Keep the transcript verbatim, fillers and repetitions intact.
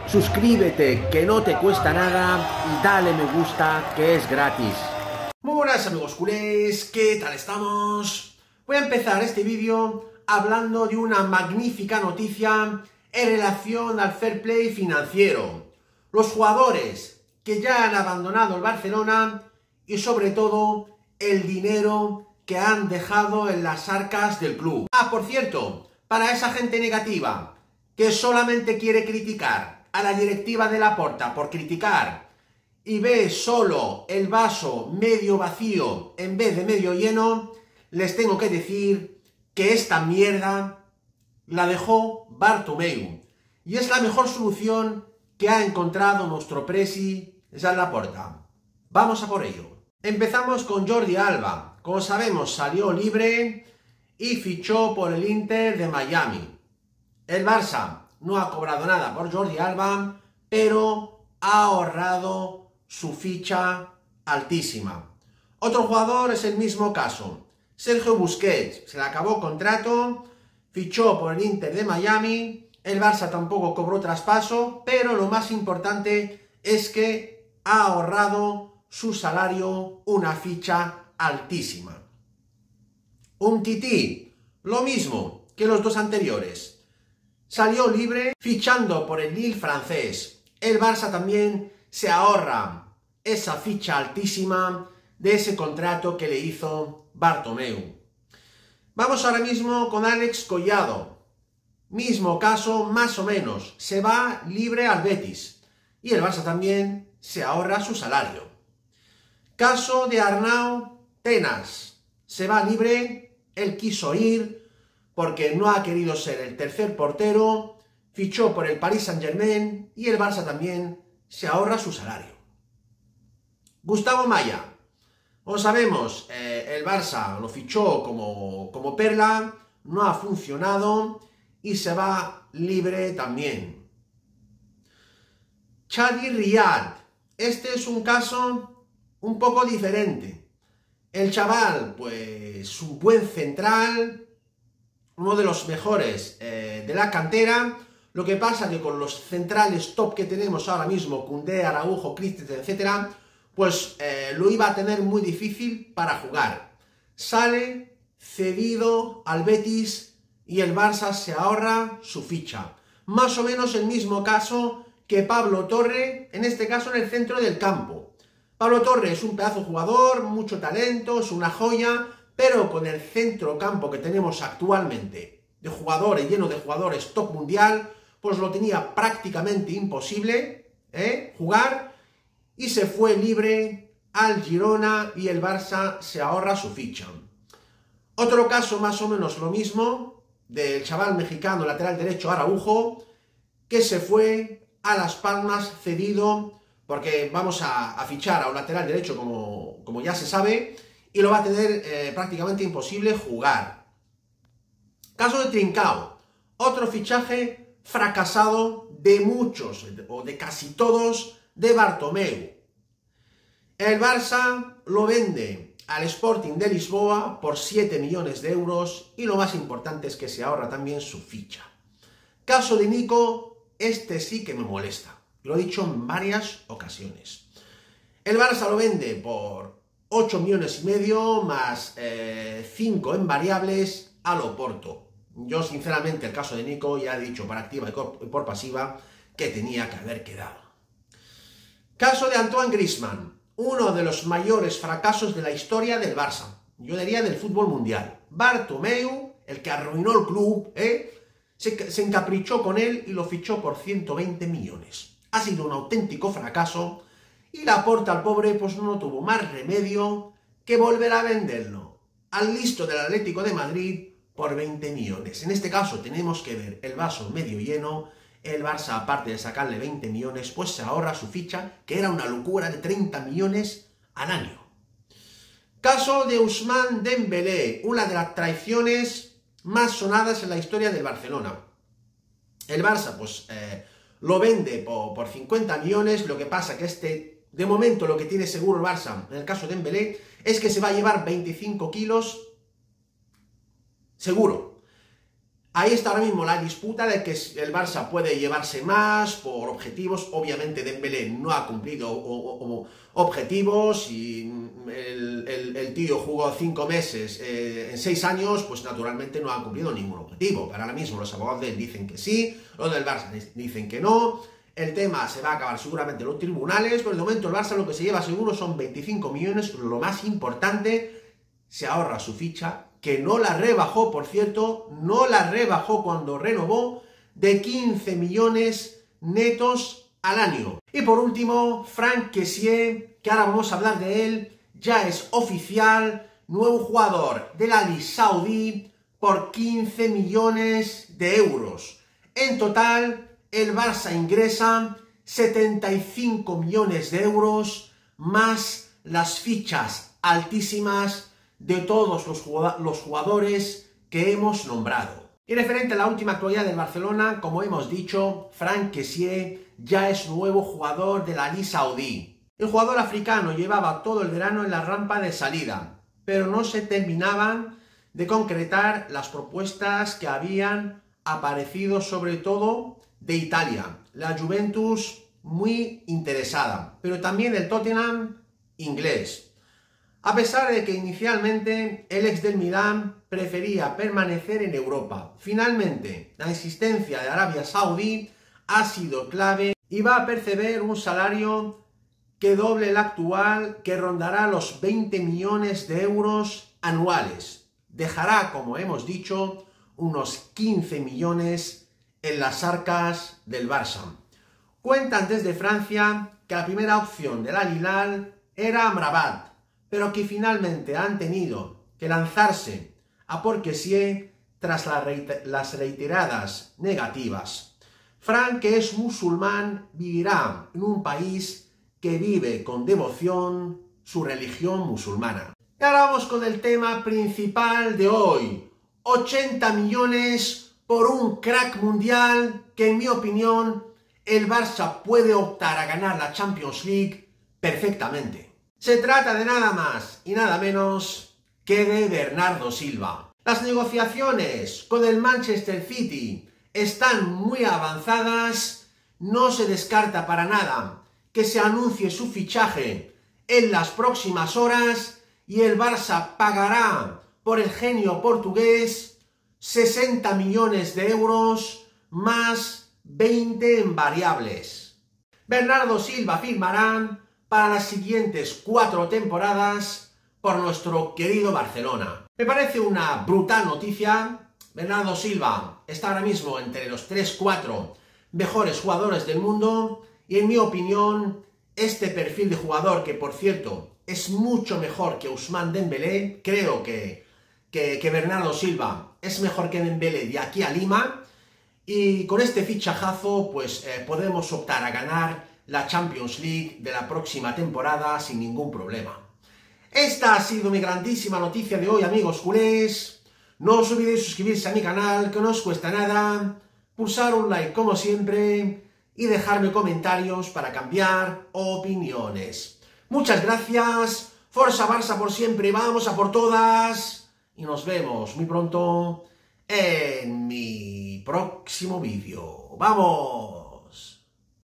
suscríbete que no te cuesta nada y dale me gusta que es gratis. Muy buenas amigos culés, ¿qué tal estamos? Voy a empezar este vídeo hablando de una magnífica noticia en relación al fair play financiero. Los jugadores que ya han abandonado el Barcelona y sobre todo el dinero que han dejado en las arcas del club. Ah, por cierto, para esa gente negativa que solamente quiere criticar a la directiva de Laporta por criticar y ve solo el vaso medio vacío en vez de medio lleno, les tengo que decir que esta mierda la dejó Bartomeu y es la mejor solución que ha encontrado nuestro presi Joan Laporta. Vamos a por ello. Empezamos con Jordi Alba. Como sabemos, salió libre y fichó por el Inter de Miami. El Barça no ha cobrado nada por Jordi Alba, pero ha ahorrado su ficha altísima. Otro jugador es el mismo caso. Sergio Busquets, se le acabó contrato, fichó por el Inter de Miami. El Barça tampoco cobró traspaso, pero lo más importante es que ha ahorrado su salario, una ficha altísima. Umtiti, lo mismo que los dos anteriores. Salió libre fichando por el Lille francés. El Barça también se ahorra esa ficha altísima de ese contrato que le hizo Bartomeu. Vamos ahora mismo con Alex Collado. Mismo caso, más o menos. Se va libre al Betis. Y el Barça también se ahorra su salario. Caso de Arnau Tenas. Se va libre, él quiso ir porque no ha querido ser el tercer portero, fichó por el Paris Saint-Germain y el Barça también se ahorra su salario. Gustavo Maya. Como sabemos, eh, el Barça lo fichó como, como perla, no ha funcionado y se va libre también. Chadi Riyad. Este es un caso un poco diferente. El chaval, pues, un buen central, uno de los mejores eh, de la cantera. Lo que pasa que con los centrales top que tenemos ahora mismo, Koundé, Araujo, Christensen, etcétera, pues eh, lo iba a tener muy difícil para jugar. Sale cedido al Betis y el Barça se ahorra su ficha. Más o menos el mismo caso que Pablo Torre, en este caso en el centro del campo. Pablo Torre es un pedazo de jugador, mucho talento, es una joya, pero con el centro campo que tenemos actualmente, de jugadores, lleno de jugadores top mundial, pues lo tenía prácticamente imposible ¿eh? jugar y se fue libre al Girona y el Barça se ahorra su ficha. Otro caso más o menos lo mismo, del chaval mexicano lateral derecho Araujo, que se fue a Las Palmas cedido, porque vamos a, a fichar a un lateral derecho como, como ya se sabe, y lo va a tener eh, prácticamente imposible jugar. Caso de Trincao, otro fichaje fracasado de muchos, o de casi todos, de Bartomeu. El Barça lo vende al Sporting de Lisboa por siete millones de euros, y lo más importante es que se ahorra también su ficha. Caso de Nico, este sí que me molesta. Lo he dicho en varias ocasiones. El Barça lo vende por ocho millones y medio más eh, cinco en variables al Oporto. Yo sinceramente el caso de Nico ya he dicho por activa y por pasiva que tenía que haber quedado. Caso de Antoine Griezmann, uno de los mayores fracasos de la historia del Barça. Yo diría del fútbol mundial. Bartomeu, el que arruinó el club, ¿eh? se, se encaprichó con él y lo fichó por ciento veinte millones. Ha sido un auténtico fracaso y Laporta al pobre pues no tuvo más remedio que volver a venderlo al listo del Atlético de Madrid por veinte millones. En este caso tenemos que ver el vaso medio lleno. El Barça, aparte de sacarle veinte millones, pues se ahorra su ficha, que era una locura de treinta millones al año. Caso de Ousmane Dembélé, una de las traiciones más sonadas en la historia del Barcelona. El Barça, pues... Eh, lo vende por, por cincuenta millones, lo que pasa que este, de momento lo que tiene seguro el Barça, en el caso de Dembélé, es que se va a llevar veinticinco kilos seguro. Ahí está ahora mismo la disputa de que el Barça puede llevarse más por objetivos. Obviamente Dembélé no ha cumplido o, o, objetivos y el, el, el tío jugó cinco meses eh, en seis años, pues naturalmente no ha cumplido ningún objetivo. Pero ahora mismo los abogados de él dicen que sí, los del Barça dicen que no. El tema se va a acabar seguramente en los tribunales, pero de momento el Barça lo que se lleva seguro son veinticinco millones, lo más importante, se ahorra su ficha, que no la rebajó, por cierto, no la rebajó cuando renovó, de quince millones netos al año. Y por último, Franck Kessié, que ahora vamos a hablar de él, ya es oficial, nuevo jugador del Al-Ahly Saudí por quince millones de euros. En total, el Barça ingresa setenta y cinco millones de euros, más las fichas altísimas de todos los jugadores que hemos nombrado. Y referente a la última actualidad del Barcelona, como hemos dicho, Franck Kessié ya es nuevo jugador del Al-Ahly Saudí. El jugador africano llevaba todo el verano en la rampa de salida, pero no se terminaban de concretar las propuestas que habían aparecido, sobre todo de Italia. La Juventus muy interesada, pero también el Tottenham inglés. A pesar de que inicialmente el ex del Milán prefería permanecer en Europa. Finalmente, la existencia de Arabia Saudí ha sido clave y va a percibir un salario que doble el actual, que rondará los veinte millones de euros anuales. Dejará, como hemos dicho, unos quince millones en las arcas del Barça. Cuentan desde Francia que la primera opción del Al Hilal era Amrabat, pero que finalmente han tenido que lanzarse a por Kessié tras las reiteradas negativas. Franck, que es musulmán, vivirá en un país que vive con devoción su religión musulmana. Y ahora vamos con el tema principal de hoy. ochenta millones por un crack mundial que, en mi opinión, el Barça puede optar a ganar la Champions League perfectamente. Se trata de nada más y nada menos que de Bernardo Silva. Las negociaciones con el Manchester City están muy avanzadas. No se descarta para nada que se anuncie su fichaje en las próximas horas y el Barça pagará por el genio portugués sesenta millones de euros más veinte en variables. Bernardo Silva firmará para las siguientes cuatro temporadas por nuestro querido Barcelona. Me parece una brutal noticia. Bernardo Silva está ahora mismo entre los tres cuatro mejores jugadores del mundo y, en mi opinión, este perfil de jugador, que por cierto es mucho mejor que Ousmane Dembélé, creo que, que, que Bernardo Silva es mejor que Dembélé de aquí a Lima, y con este fichajazo pues eh, podemos optar a ganar la Champions League de la próxima temporada sin ningún problema. Esta ha sido mi grandísima noticia de hoy, amigos culés. No os olvidéis suscribirse a mi canal, que no os cuesta nada, pulsar un like como siempre y dejarme comentarios para cambiar opiniones. Muchas gracias, Forza Barça por siempre, vamos a por todas y nos vemos muy pronto en mi próximo vídeo. ¡Vamos!